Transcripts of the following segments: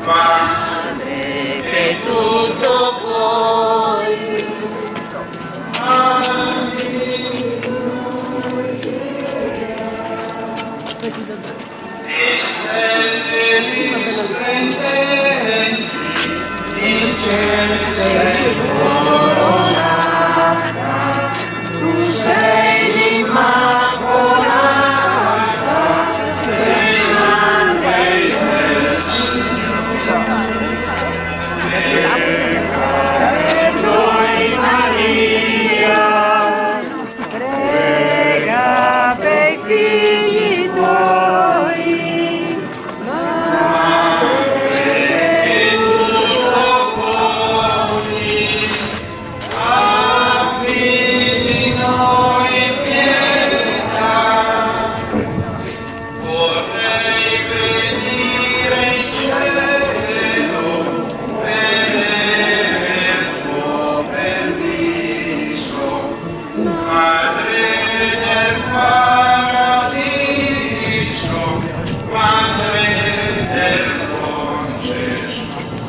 Padre che tutto puoi. E stelle risplendenti, il cielo sei coronata, tu sei l'Immacolata, sei l'angelo del Signore. Per noi Maria, Prega per i figli tuoi, Madre che tutto puoi, abbi di noi pietà. Vorrei venire in cielo per il tuo permesso, Madre del Paradiso, Madre del buon Gesù.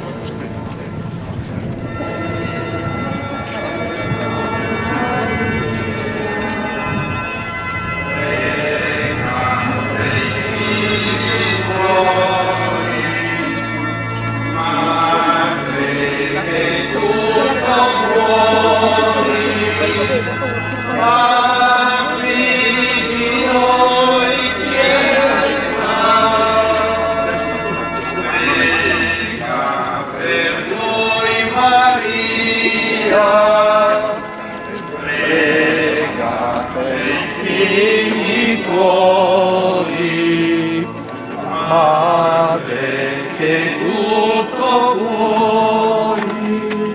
Madre che tutto puoi,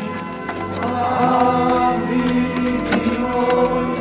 abbi di noi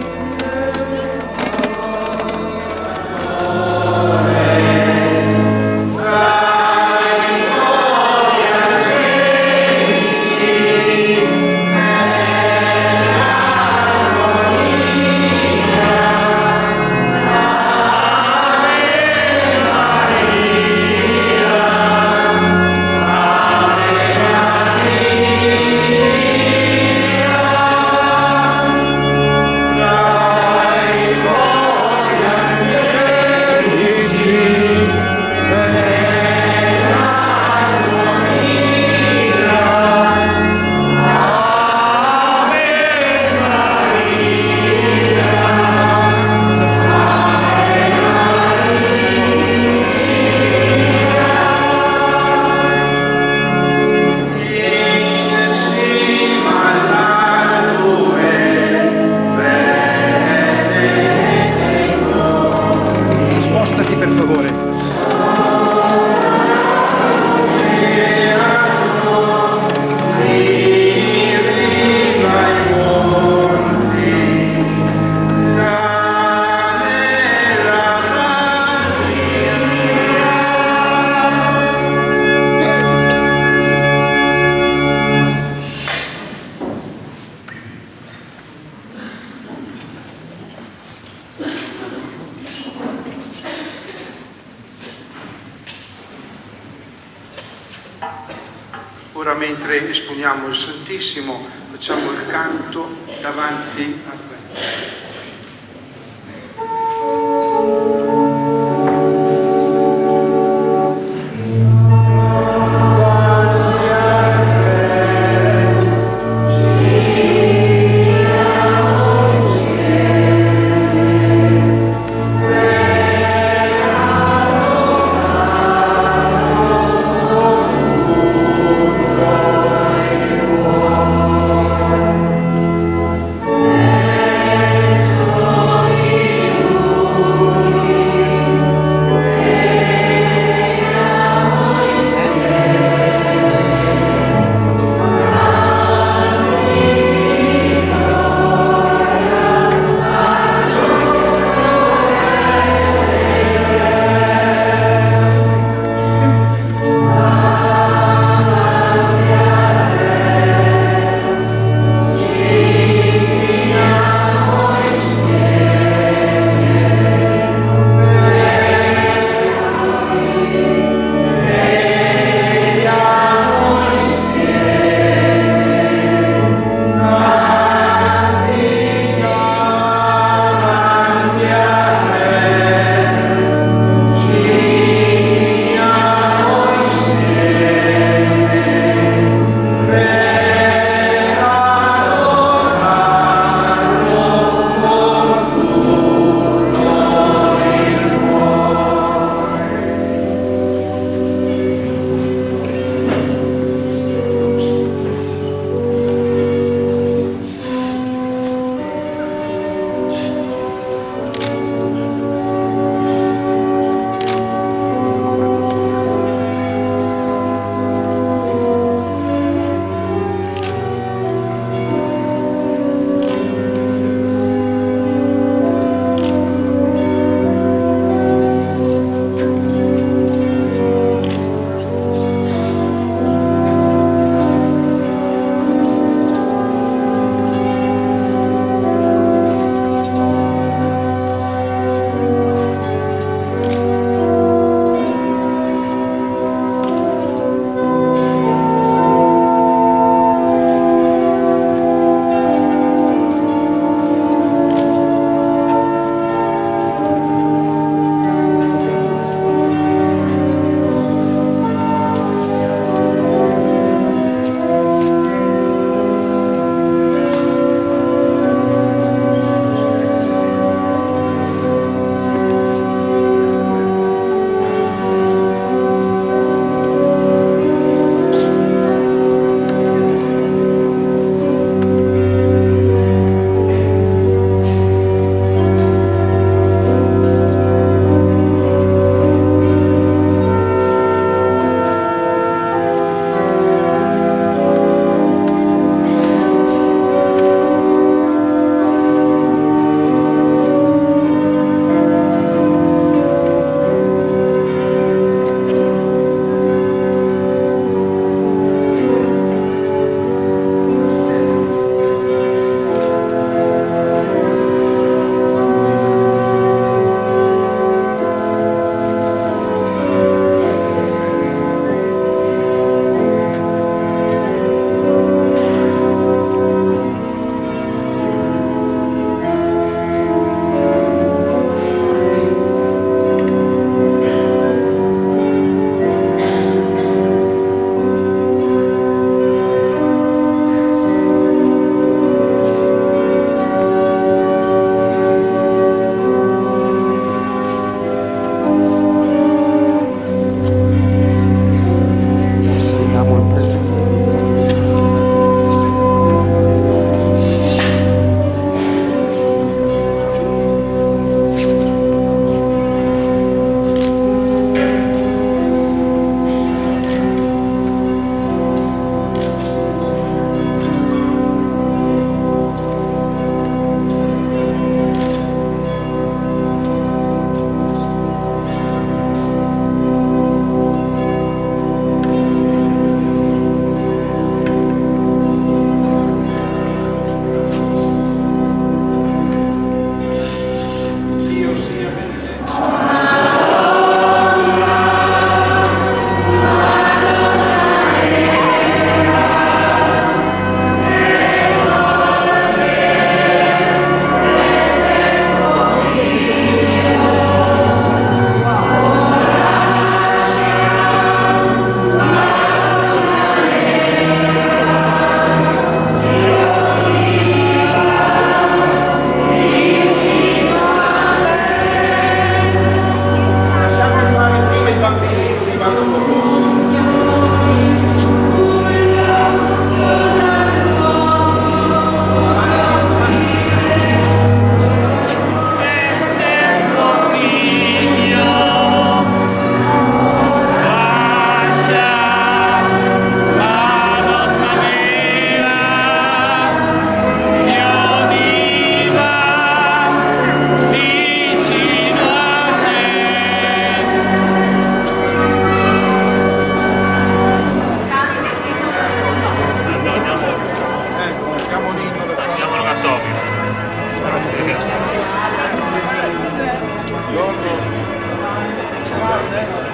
spostati per favore. Ora, mentre esponiamo il Santissimo, facciamo il canto davanti al Re.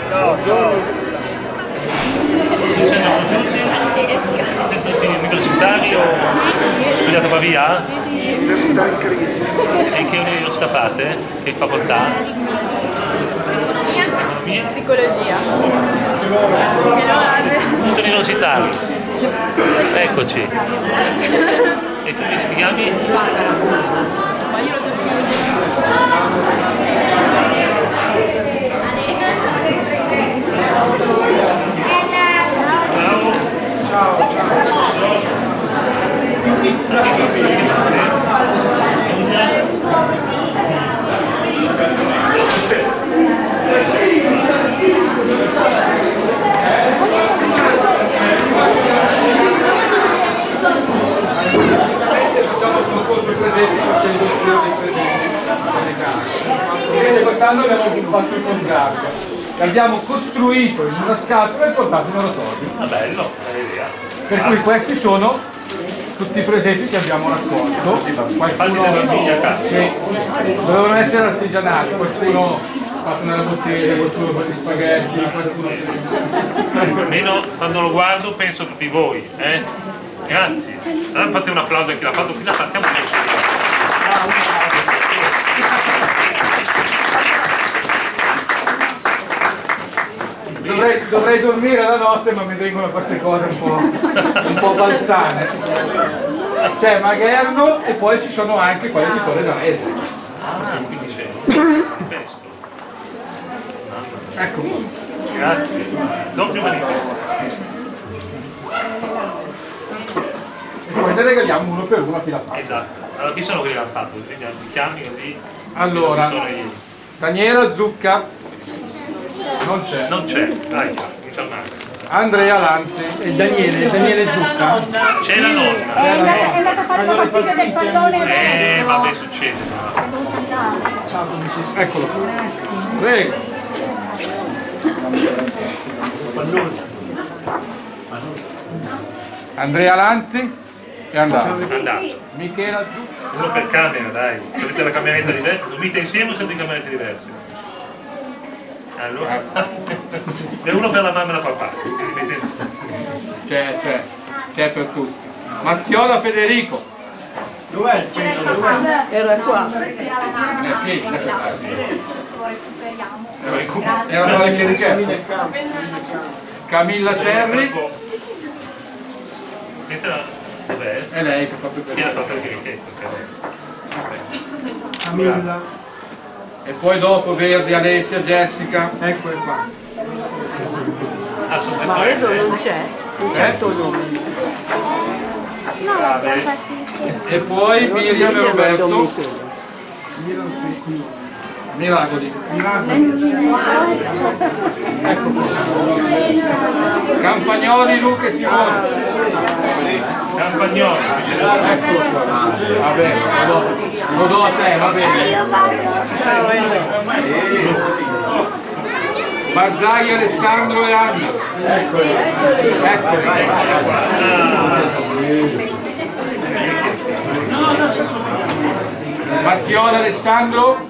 Siete tutti universitari o studiate qua via? Università in crisi. E che università fate? Che facoltà? Economia? Psicologia. Tutti universitari. Eccoci. E tu ti chiami? Barbara. Ma io lo devo Quest'anno abbiamo fatto il contrario, l'abbiamo costruito in una scatola e portato in oratorio. Ah, bello, bella idea. Per cui questi sono tutti i presenti che abbiamo raccolto. Fatti le bambini a casa. Sì, dovevano essere artigianali, qualcuno fatto nella bottiglia, qualcuno con gli spaghetti, qualcuno. Almeno quando lo guardo penso a tutti voi, eh? Grazie. Allora fate un applauso a chi l'ha fatto fino a partiamo. Dovrei dormire la notte, ma mi vengono queste cose un po' balzane. C'è Magherno e poi ci sono anche quelle di Torre d'Arese. Ah, quindi c'è il festo. Ecco. Grazie. Doppio manifesto. E poi ne regaliamo uno per uno a chi l'ha fatto. Esatto. Allora chi sono quelli che l'hanno fatto? Quindi mi chiami così. Allora, Sono io. Daniela Zucca non c'è. Non c'è, dai, ritornate. Andrea Lanzi e Daniele Zucca. C'è la nonna. È andata a fare la partita del pallone. Vabbè, succede. Eccolo. Prego. Andrea Lanzi è andato. Andato. Michela Zucca. Uno per camera, dai. Avete la cameretta diversa? Dormite insieme o siete in camerette diverse? Allora. E uno per la mamma e la papà. C'è per tutti. Mattiola Federico. Dov'è? Era qua. Erano le chieriche. Camilla Cerri. Questa dov'è? È lei che fa più Chi ha per fatto il chierichetto? Camilla. E poi dopo Verdi, Alessia, Jessica. Eccole qua. Ah, sono Ma vedo non c'è. Non c'è il tuo nome. E poi Miriam e Roberto. Miragoli. Ecco qua. Campagnoli, Luca e Simone. Campagnoli. Eccolo qua. Va bene, lo do a te, va bene. Barzagli, Alessandro e Anna. Eccoli. Mattioli, Alessandro.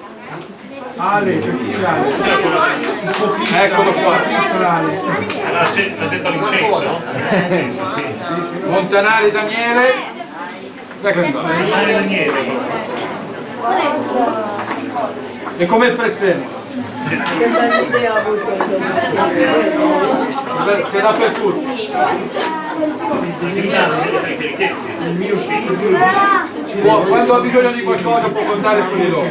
Eccolo qua. L'ha detto all'incenso? Montanari, Daniele. Eccolo qua. Daniele. E come il prezzemolo? C'è dappertutto. Quando ha bisogno di qualcosa può contare su di loro.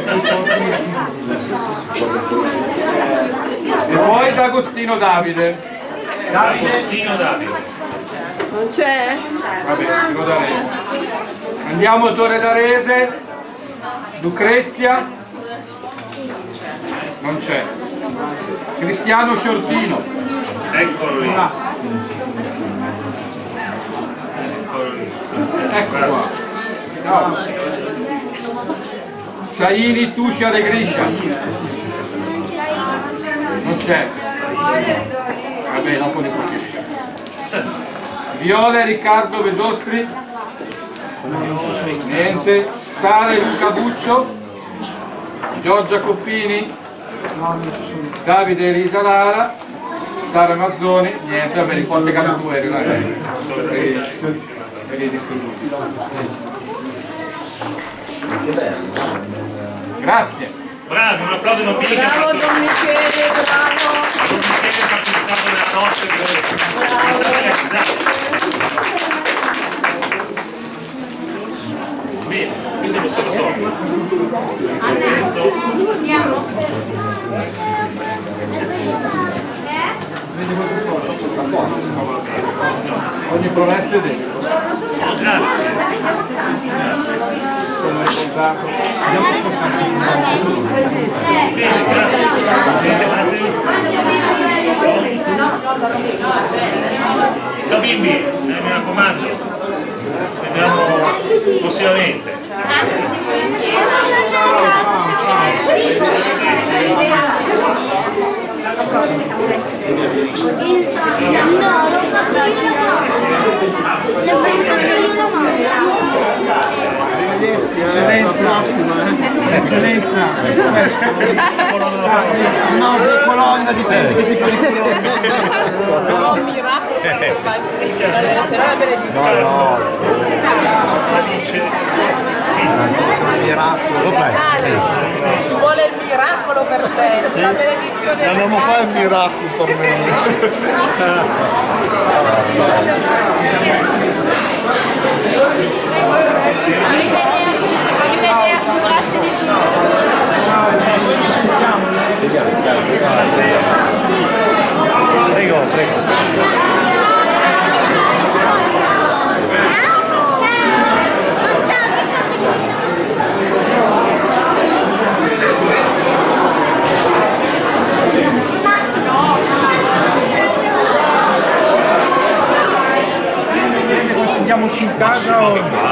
E poi D'Agostino Davide. Agostino Davide. Non c'è? Vabbè, lo darei. Andiamo a Torre d'Arese. Lucrezia. Non c'è. Cristiano Sciortino. Eccolo lì. Ecco qua. No. Saini Tuscia De Griscia. Non c'è. Vabbè, dopo ne capisco. Viola e Riccardo Besostri. Niente. Sara e Luca Buccio. Giorgia Coppini. Davide e Elisa Lara. Sara Mazzoni, niente, vabbè, il Ponte Cantatueri, dai. E li distribuiti. Grazie. Bravi, un applauso non mica. Bravo Don Michele, bravo. Don Michele ha partecipato nella notte bene, quindi lo so Andiamo. Ogni promessa è dentro. grazie. Sono ricordato. Andiamo a ascoltare. Bene, grazie. Ciao bimbi, mi raccomando, vediamo prossimamente. Eccellenza, eccellenza, no, di colonna dipende che tipo di colonna. Però un miracolo per la benedizione. La dice. Miracolo. Natale, ci vuole il miracolo per te, la benedizione. Andiamo a fare il miracolo per me. Grazie di tutto. Prego, prego. Andiamoci in casa o...